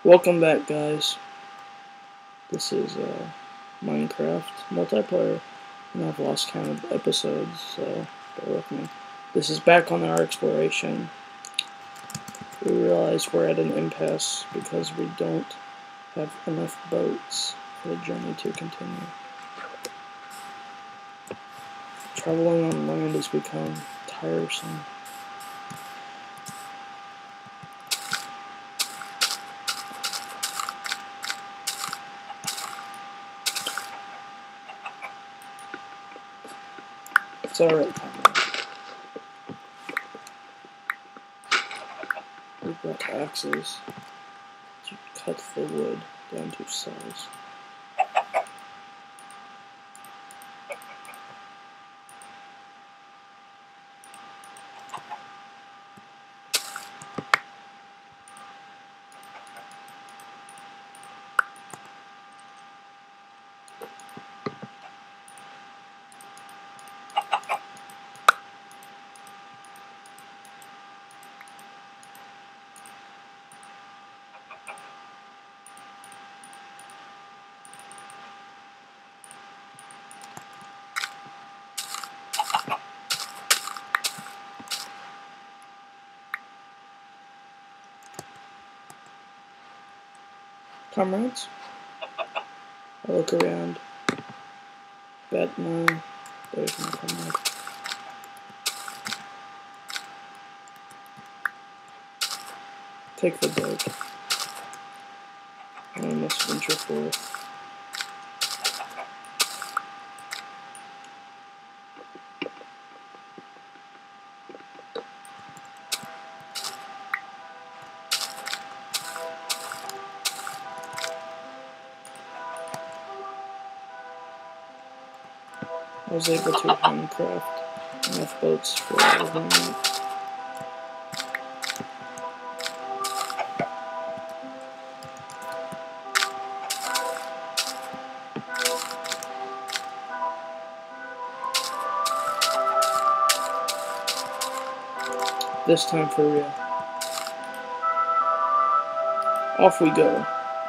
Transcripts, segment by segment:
Welcome back, guys. This is Minecraft multiplayer, and I've lost count of episodes, so bear with me. This is back on our exploration. We realize we're at an impasse because we don't have enough boats for the journey to continue. Traveling on land has become tiresome. It's alright, comrade. We've got axes to cut the wood down to size. Comrades, I look around, but no, there's no comrade. Take the boat. I must venture forth. I was able to handcraft enough boats for all of them. This time for real. Off we go.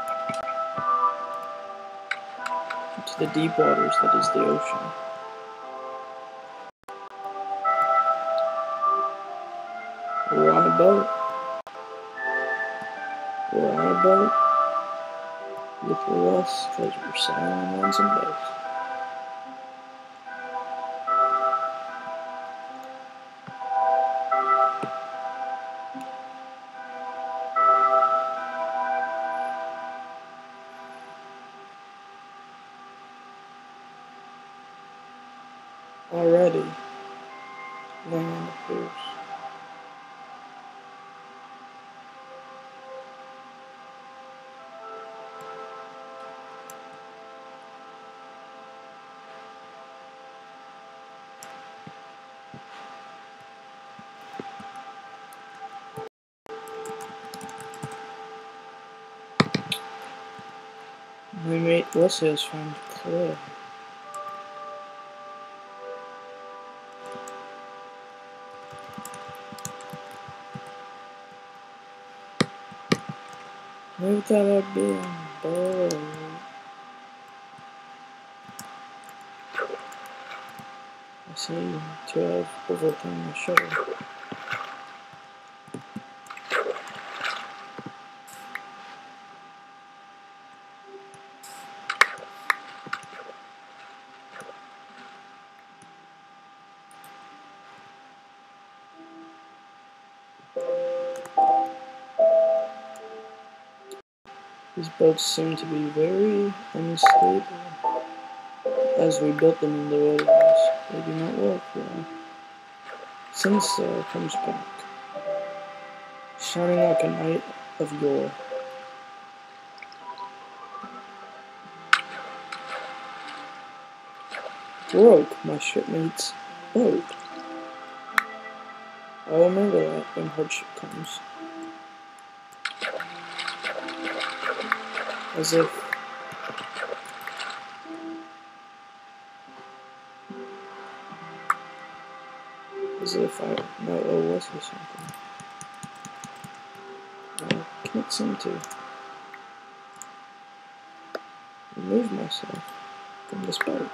To the deep waters that is the ocean. We're on a boat. We're on a boat. Look for us, because we're sailing on some boats. Already, land appears. My mate Wesley has found clay. Move that up being bold. I seem to have overcome my shovel. These boats seem to be very unstable. As we built them in the wilderness, they do not work well. Sinclair comes back, shining like a knight of yore. Broke my shipmate's boat. I will remember that when hardship comes. As if I know OS or something. I can't seem to. remove myself from this boat.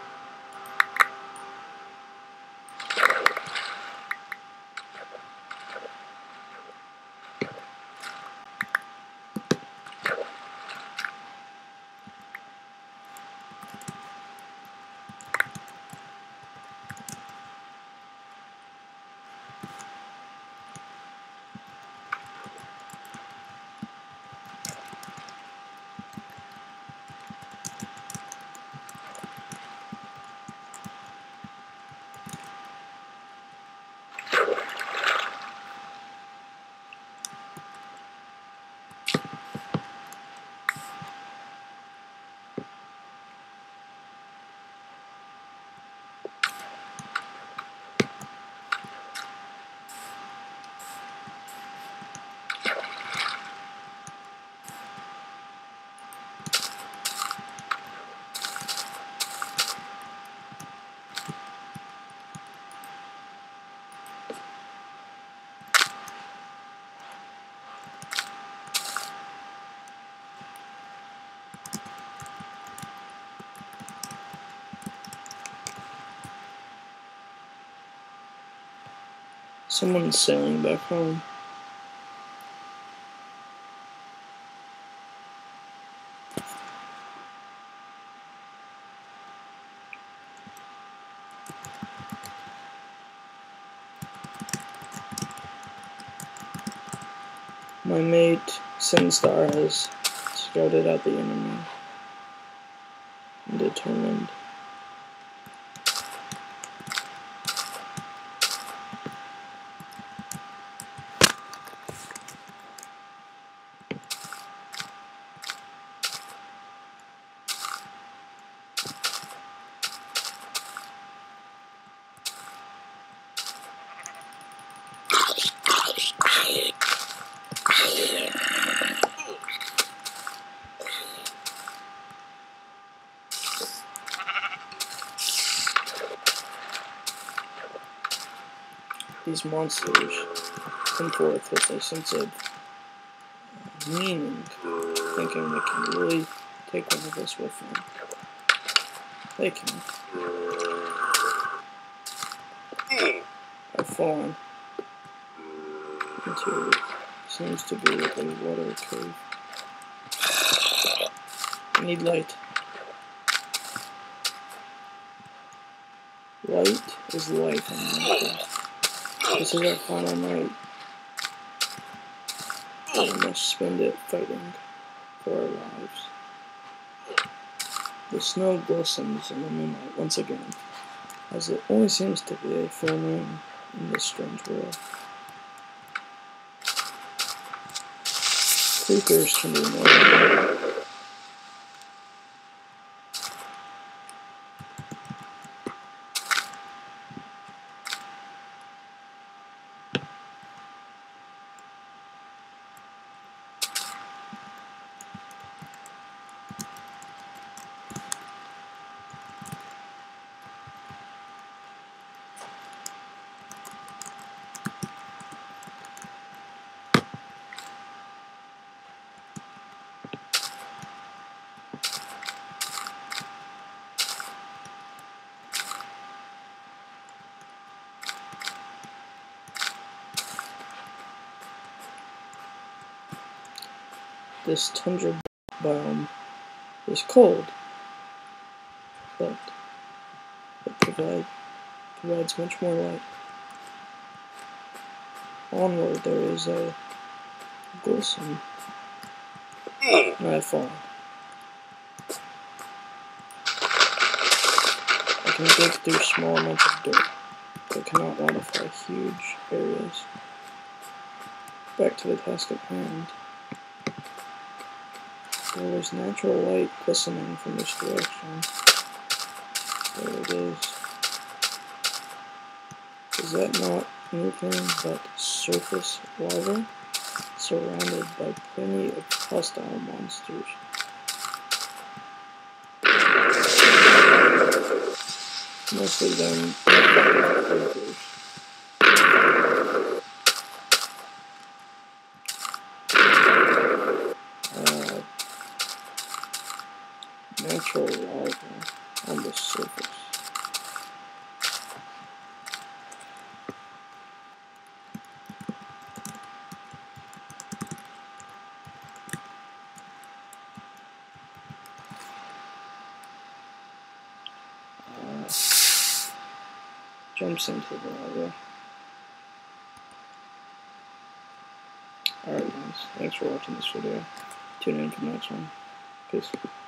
Someone's sailing back home. My mate, Sinstar, has scouted out the enemy and determined these monsters come forth with a sense of meaning, thinking they can really take one of us with them. They can. I've fallen into seems to be like a water cave. I need light. Light is life on Minecraft. This is our final night. We must spend it fighting for our lives. The snow glistens in the moonlight once again, as it only seems to be a full moon in this strange world. Creepers can be more. This tundra biome is cold, but it provides much more light. Onward there is a glisten, and I fall. I can dig through small amounts of dirt, but cannot modify huge areas. Back to the task at hand. There is natural light glistening from this direction. There it is. Is that not anything but surface lava, surrounded by plenty of hostile monsters? Most of them creepers. natural lava on the surface. Jumps into the lava. Alright guys, thanks for watching this video. Tune in for the next one. Peace.